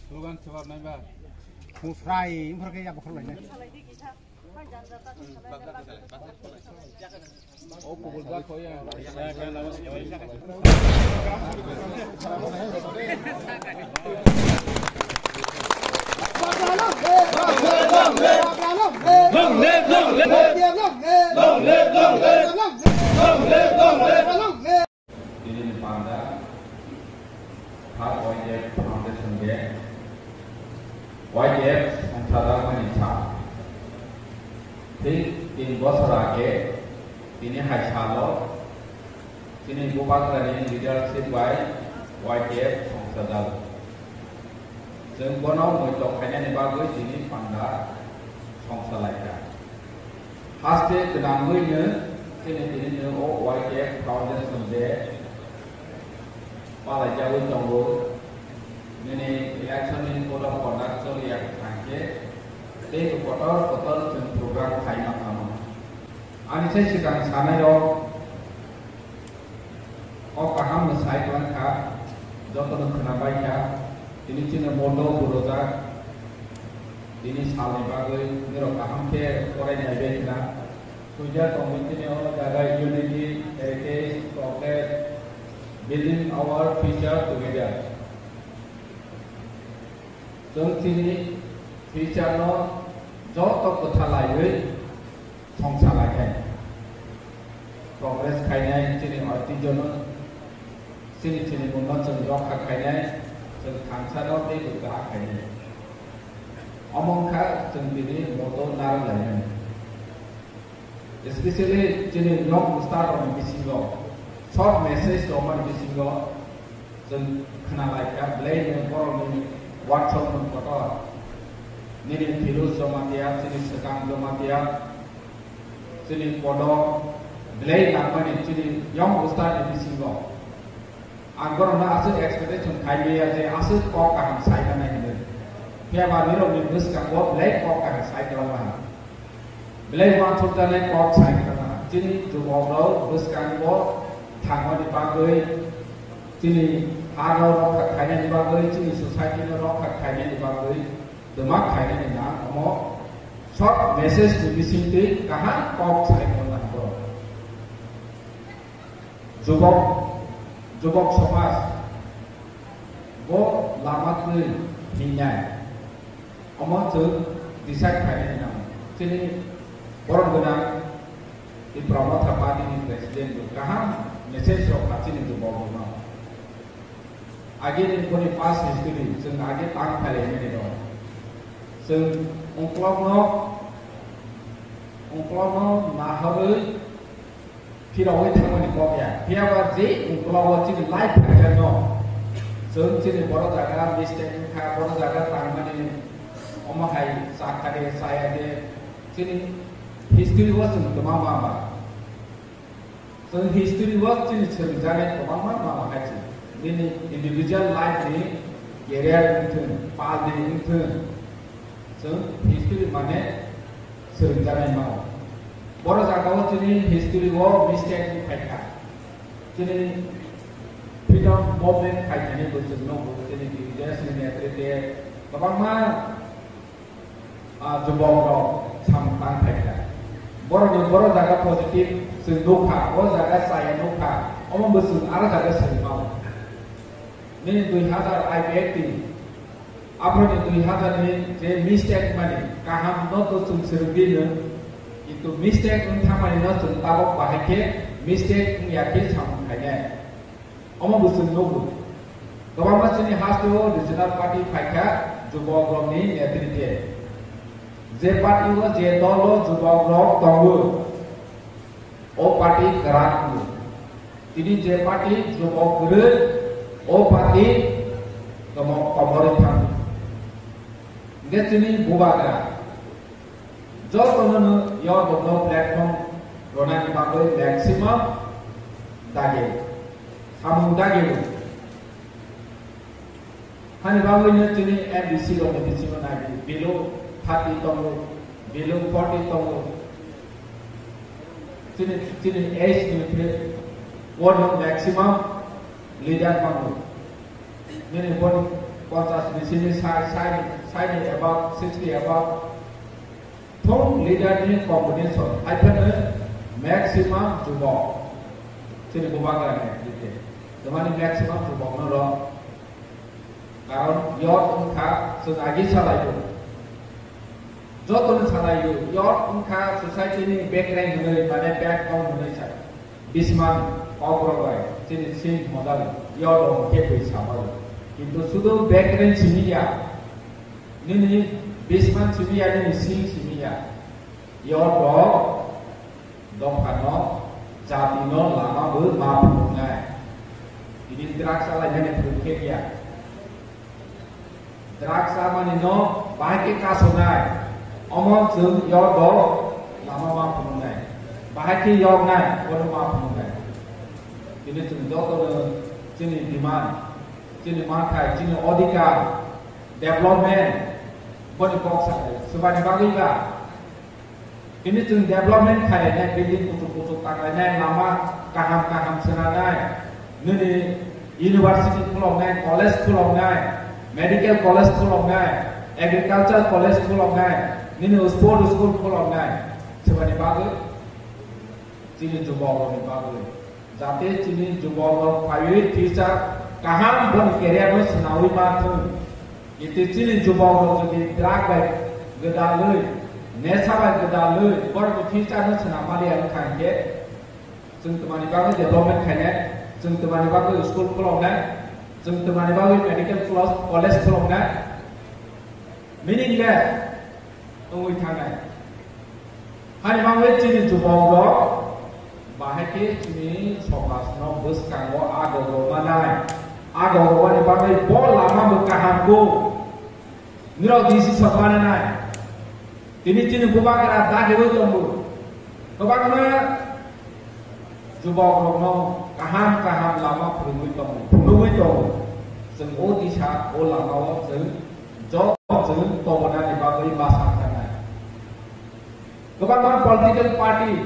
Slogan jawab nambah. Musrai, ini pergi apa kalau ini? Oh, pukul berapa ya? Saya akan lawan ini pada hak wajib foundation dia wajib antara manusia di bosor lagi ini hasilnya ini bukan dari leadership wajib sosial Jengkono muncul hanya bagus ini pada sosialnya hasil kenangannya ini wajib foundation dia pada jauh tunggu ini election ini code of conduct yang terakhir itu kotor program kaimat kamu ani saya sedang sana yo paham mesai tuan kak jodoh kenapa ya ini cina mondo buroda ini saling bagai ini roh paham ke orang yang beda tujuan komunitas ini orang jaga unity heritage progress building our future together जों दिनै फिउचाराव जत कथा लायो संसार लायनाय प्रग्रेस खायनाय दिनै अतिजन सिनि बुंनो जों रखा खायनाय जों थांसाराव बे दुगा खायनाय अमंखा जों दिनै मदद नार लायनाय स्पेशली दिनै यंग स्टार अन बिसिंगो शॉर्ट मेसेज दमन बिसिंगो जों खोनालायगा ब्लेनो बर'नि WhatsApp kotor, ini virus jomatia, sini sekam jomatia, sini podok, delay nama ni, sini yang ustad di sini. Angkor na asyik expectation kaya aja, asyik kau kaham saya kan ini. Dia bagi orang ni bus kan kau delay kau kaham saya kalau mana. Delay wan sudah delay kau saya kalau mana. Sini jumlah orang bus kan kau tanggal dipakai, sini Haro rokat kaya di bagai, cini society rokat kaya di bagai, demak kaya di na, kamu short message di sini, kahan kau saya kalau nak jubok somas, bo lama tu hinyai, kamu tu decide kaya di na, cini orang benar di promote apa di presiden tu, kahan message rokat cini jubok rumah. Agen ini punya past history, sehingga agen tang kali ini dong. Sehingga ungklono naharu, pirawai thamu ni kopya. Piawai je ungklono ciri life aja no. Sehingga ciri boros jaga mistake kah, boros jaga tang mana omahai sakade saya de, ciri history was cuma mama. Sehingga history was ciri cerita cuma mama aja. Ini individual life ni career itu, path itu, so history mana serentak mau. Boros agak cini history wo mistake mereka. Cini freedom movement kayak ni betul no, cini dia sini ada Bapak mah jebol sampan mereka. Boros agak positif, senduka, boros agak saya duka, omong besul, arah agak senmau. Ini 2018 apa ni 2000 ni mistake mana kaham no tu sergina itu mistake entah mana no tabok bahaya mistake yakin sama kaya omong bukan nobu kalau macam ni hasil regional party faika jubah grom ni netrite je party lo je dolo jubah grom tunggu o party keran ini je party jubah grom o party pemerintah. Dia sini bubaga. Jauh konon yang dono platform rona dipakai maximum daging. Kamu daging. Hani bawahnya sini MBC lo MBC mana lagi? Below 30 tonggo, below 40 tonggo. Sini age limit. What maximum leader panggil. Ini 50 di sini saya ni about 60 about thong leader ni combination iPhone maximum jubok sini bubaga ni gitu teman maximum jubok noro karon yot unka sengaja salah itu jotun salah itu yot unka society ni background ni mana background ni saya bisman obroi sini sini modal yot dong kepi sama itu sudah background sini ya ni bisman sini ya ni sini sini ya yot dong kano jati non lama ber mampu ngai ini teraksa lagi ni berukir ya teraksa mana no bahaya kasunai omong jeng yot lama mampu ngai bahaya yot ngai kono mampu ngai ini contoh sini demand sini market sini odika development boni box sebanyak bagi lah ini tuh development kayaknya building pucuk-pucuk tangganya lama kaham senanai ini university kulongai college kulongai medical college kulongai agriculture college kulongai ini sport school kulongai sebanyak bagi sini jubah boni bagi jadi sini jubah private teacher kaham bon career no senawi matu itu sini jubah jadi drag gedalui nesaba gedalui bor teacher no senamali yang kanje jeng temani bagi development kanye jeng temani bagi school kulongai jeng temani bagi medical college kulongai meaning le ungui tangai hani mangwe sini jubah bahaya ini sokas no bus kanggo agogo manai agogo wani bagai bol lama berkahamku niro disi sabana nai ini cini bubak era dah dewi tunggu bubak mana jubok no kaham lama perungui tunggu semua disa o lama jeng jok jeng tongona di bagai masak kanai bubak mana political party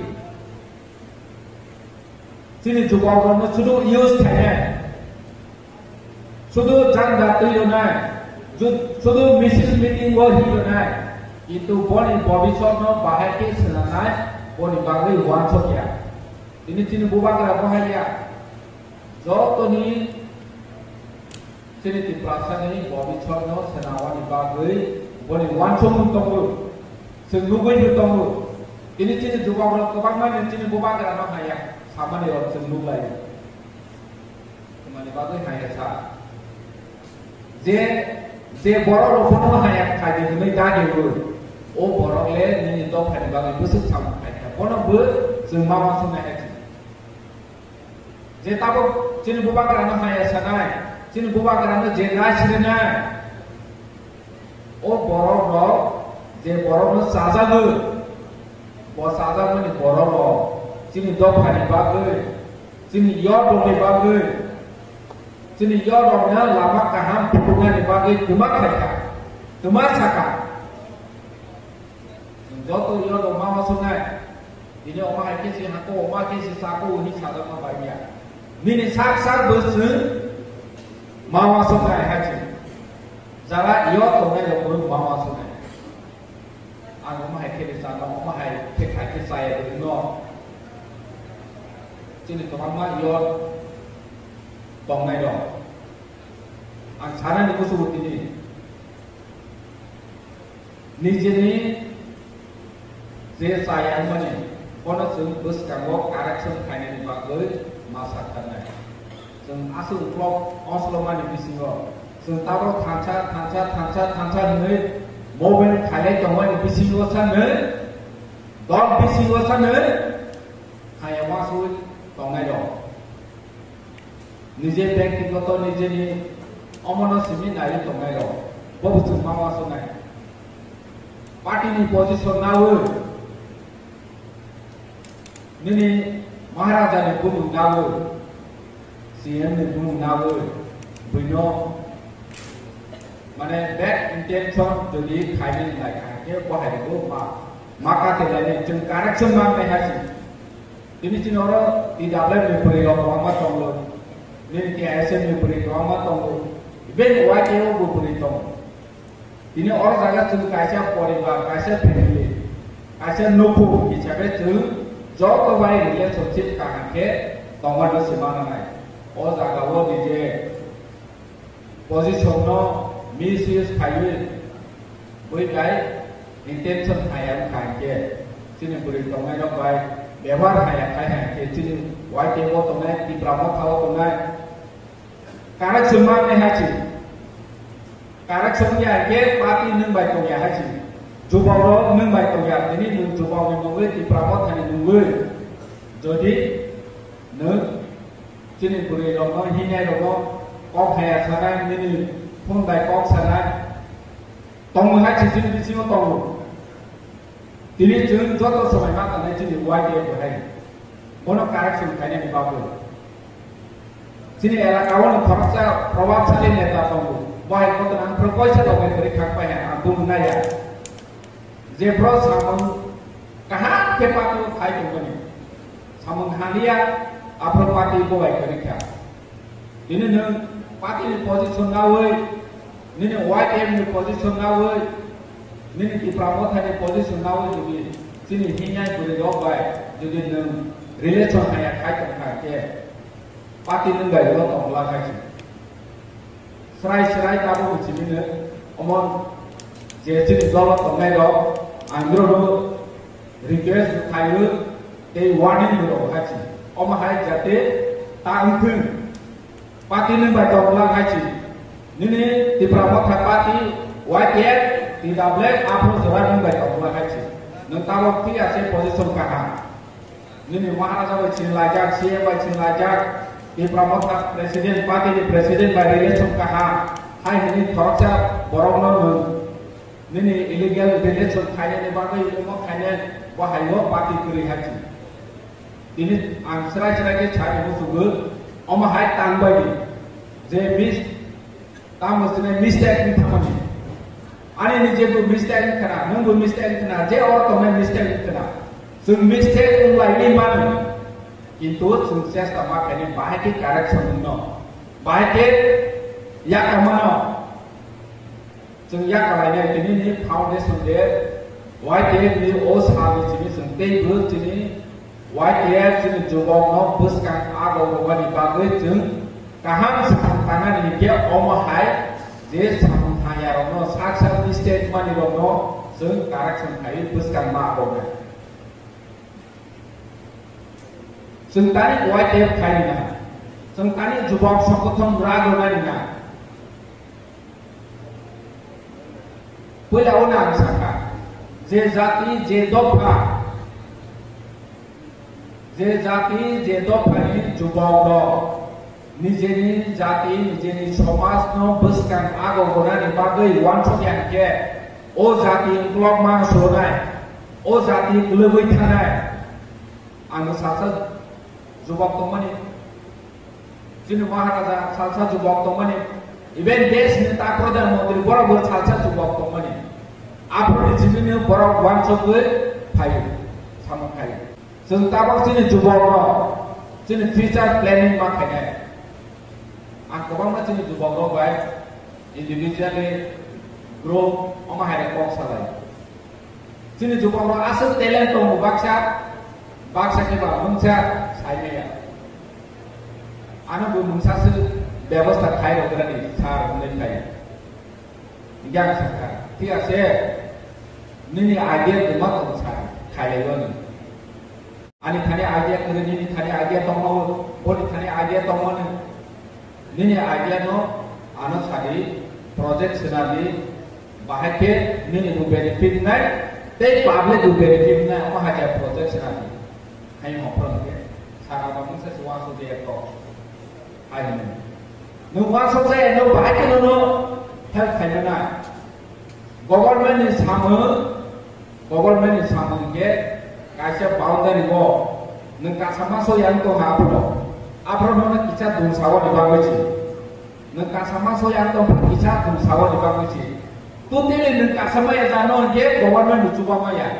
sini juga orang sudah use kaya, sudah jangan datu yunai, sudah message meeting wah yunai, itu boni bobisor no bahaya senanai, boni bagi wansok ya, ini sini bukan kerana bahaya, jauh ni sini di plaza ni bobisor no senawan bagi boni wansok untuk senggugui untuk, ini sini juga orang kebangan ini sini bukan kerana bahaya. Sama ni orang sendiri lagi. Kemana bagai hanya sah. Je borok lokono hanya kaji ni dah dulu. Oh borok le ni itu hanya bagai busuk sama hanya. Kono ber semua masuk hanya. Je tahu cini buka kerana hanya sanai. Cini buka kerana je dah sirna. Oh borok lo je borok lo saja dulu. Bos saja ni borok lo. Sini dok hari bagai, sini yodong ni bagai, sini yodongnya lama kaham putungan ni bagai cuma mereka, cuma saka. Jodoh yodong mama sungai, ini oma kisi hako, oma kisi saku ini sadar mabaya. Ini sak bersih, mama sungai haji. Jalan yodongnya yang mama sungai. Aku oma kisi sana, oma kisi saya bernok. Sini teman-teman yot tong nai dong. Acara ni kusut ini. Nijini je sayang mana? Kono sung bus kanggo correction kaini ni bagai masa kanai. Sung asul klok Oslo mana bisingo. Sung tahu tanca ni mobil kaya jomai bisingo sana. Dog bisingo sana. Kaya masuk tongai dong. Nije ব্যক্তিগত nije ni omono simi nai tongai dong. Bawa semua masuk nai. Parti ni posisi nawe. Nini Maharaja ni pun nawe. CM ni pun nawe. Bino mana bad intention jadi kaini nai kaini bahaya tu maka tidak ni jengkarak sembang nai hasil. Ini cina orang tidak boleh memberi rahmat Allah. Ini tiada memberi rahmat Allah. Ben YTO buburito. Ini orang jaga tu kaisa poribar, kaisa family, kaisa nuku, hijabe tu jauh kebaik relationship kahang ke tonggar tu semana nai. Orang jaga wo DJ position no misuse kayu, boleh kai intention kaya kahang ke. Sini burito ngai dok baik, bewar kaya kahang ke. Sini YTO tongai di Brahmo tahu tongai. Karak semua ni haji, karak semua ye parti neng baik tu ya haji, jubah neng baik tu ya, ini neng jubah neng nunggu di Prabot hari nunggu, jadi neng sini boleh dong, hina dong, kok hai sana ini pun baik kok sana, tong haji sini di sini tong, ini jeng jatuh semai mata ni sini wajib boleh, mana karak semua kaya ni bagus. Sini era kawan terasa program salin neta tunggu. Baik kau tenang perkoi saya tahu beri kak payah abu naya. Zebra samung kahan kepatu kai tunggu ni. Samung halia apa pati baik beri kak. Ini neng pati ni posisi ngawai. Ini YTM ni posisi ngawai. Ini di Prabot ni posisi ngawai jadi. Sini hingga boleh jawab baik. Jadi neng relation hanya kai tunggu ke. Parti nenggai lo tong lakai. Serai kamu di sini ne, omon jadi kalau tong ngai lo, angro lo request kayu, they warning lo haji. Om hai jate tangtung. Parti nenggai tong lakai. Nini di Prabot parti YTF tidak boleh apa serai nenggai tong lakai. Nentang waktu asyik posisi kahang. Nini maharaja bercin lajak, siapa bercin lajak. Di Prabot presiden parti di presiden by relation kaha hai ini torca borong non ini illegal relation kaya ni bagai ilmu kaya wahai lo parti kiri haji ini serai ke cari musuh om hai tambah ni je mis tam mesti mistake ni thamani ani ni je mistake kena nunggu mistake kena je orang tu mistake kena sung mistake ulai ni mana itu sukses sama kini baik karak semuanya, baik ya kemana, sung ya kalanya ini ni foundation dia, white ni os habis ini sengkei bus ini, white ini jawab no bus kan agak bawa di bagai sung, kaham sepang tangan ini dia omahai, je sepang hanya rono saksa di statement ini rono, sung karak sengkei bus kan bawa. Sentani YTF kaina, sentani jubah sokoton ragu narinya. Pula orang saka, je jati je dopa ini jubah do, nijeni jati nijeni somas no buskan ago gorani bagai wanco yang ke, o jati klok mang sonai, o jati kelebih tanai, anu sasa jubak tomani, sini maharaja salsa jubak tomani, even des ni tak pernah mau bora salsa jubak tomani, apa di sini ni bora wanco gue, payu, sama payu. Sementara sini jubak lo, sini future planning makanya, aku bang sini jubak lo baik, individually grow, oma hari kok salah. Sini jubak lo asal talent tu baksa ke bawah mungsa. Saya anak belum mengsasu ବ୍ୟବସ୍ଥା ଖାଇବା ଦ୍ୱାରା ସାର ନେଇ ଖାଇ ଜ୍ଞାନ ସରକାର ঠিক আছে নিনি আইডিয়া তোমার সার খাইলেন আনি থানে আইডিয়া করে নিনি থানে আইডিয়া তমো বলি থানে আইডিয়া তমো নিনি আইডিয়া নো আনো সারি প্রজেক্ট সেনালি বাহাকে নিনি দু বেনিফিট নাই তে পাবলিক দু বেনিফিট নাই ও হাজা প্রজেক্ট সেনালি হাই মফরকে সারা বাংলাদেশ ওয়াসো দিয়ে তো হাই নো ওয়াসো যে নো বাহাকে নো হেল্প খাইনা Government is sama ke kasih boundary wall. Nengka sama so yang to apro nona kita dum sawo di bagoci. Nengka sama so yang to kita dum sawo di bagoci. Tu tele nengka sama ya jano ke government di coba maya.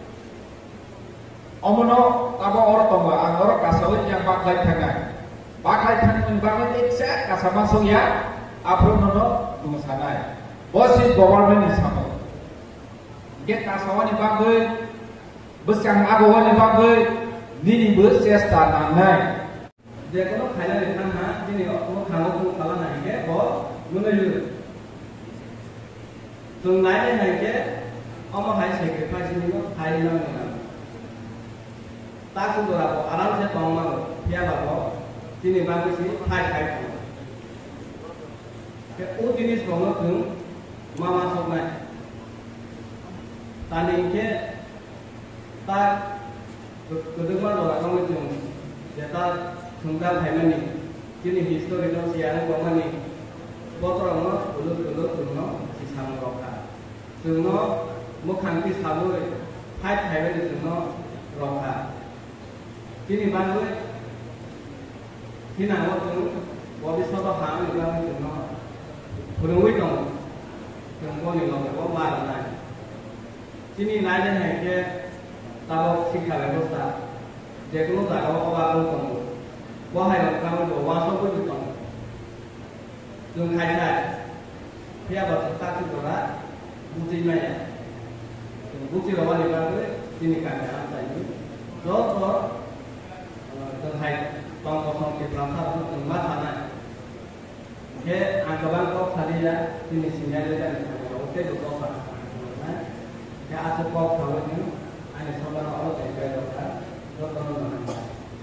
Omono kabo orang to ma angoro kasawi yang pakai tangan. Pakai tangan banget exact kasama so ya afronono dungsanai bosi government ni samo get kasawani bagoi besang agowani bagoi nini bus sesta nanai যে কোনো খাইলা লেখা না যিনি কোনো খানো কোনো খালা নাই কে ব নুনে লু जों नायनाय नायके अमा हाय सेक्रिफाइस नि हाय नाम ना ताकु दराबो आराम से तंगमा फिया बाबो जिनि बागुसि हाय हाय के ओ जिनिस बंग जों मामा सबनाय तानि के ता गोदोमा दरा गावनि जों जेता थुंगा भाइमानि जिनि हिस्टोरिकल सियानो गमानि बतरनो उलु तुनो सिसाम रखा जोंनो मोखांथि साबै फाइट थाइबाय जोंनो रखा दिनै बागै हिनांगौ जों भबिष्यत हां एबा जोंनो फोरोंबाय दं जों गनि लगे मारनाय दिनै नायनाय नायके दाबो शिक्षा बेबस्था जेकुनु जागाव अबाबो दं बहाय रखा वासबो दं जों खायथाय फिया बाथौ ताकि दरा बुझि माया बुझि रवानि बागै दिनै काने आमसायनि ज' जोंहाय दं कसम केब्लासा जों मा थानाय के आं गोबां कप थालिया दिनै सिंगाय लोगानि थाखाय अके दुखौ फाना के आसो कप थावनि आंनि सबाना अल जायगाय दरा जतन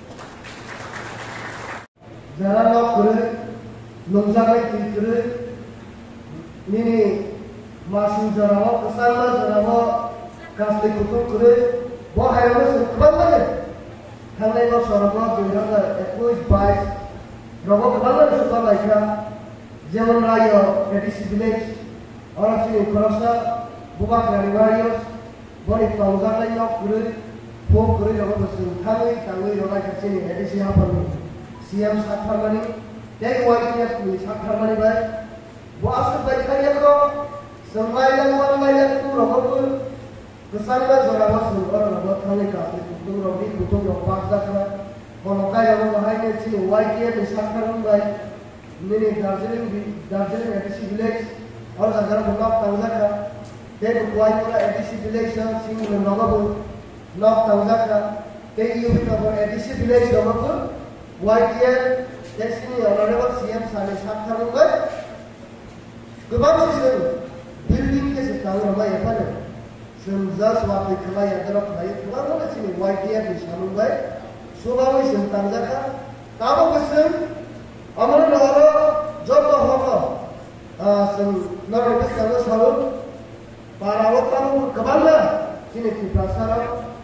जारा न करे नंजानाय तिरे निनि मासिं जाराव कसाला जाराव कास्ते कुतु करे बहायावनो गोबां माने थांनाय बोसोराव 2021-22 राव गोबां सुबा लायखा जेमन रायो एडिसि भिलेज अरसिनि खरसा बुबा गारिवारियस बनि तंजानाय न करे फो करे राव बोसोर थाङै राय खासिनि एडिसि हाफानि सीएम साथारमानि Dek wajib ni sakar mani bay, buas berkaya ko, semailang malailang tu robot, kesana zorawa sulur robot kali kasi kutung robi kutung ropak zakra, kalau kaya orang lain ni si wajib ni sakar bay, ni Darjeeling edisi village, orang agar buka tangzakra, dek wajib edisi village na sing robot, nak tangzakra, dek iu kita edisi village robot, wajib Desini honorable CM Sani Sakharunggai गोबां जों बिल्डिं के तांग रबाय एफानो जों जास्ट वाकि खलाय आदराव थायो गोबां जोंनि वाइटिआर नि सामुंबाय सबावै जों तांजाखा ताबो गोसों अमर नहरो जब हको जों नरबे सानो सावो बाराव तांग गोबां जोंनि प्रसाराव